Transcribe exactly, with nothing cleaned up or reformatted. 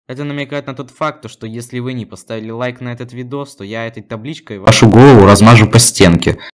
Это намекает на тот факт, что если вы не поставили лайк на этот видос, то я этой табличкой вашу голову размажу по стенке.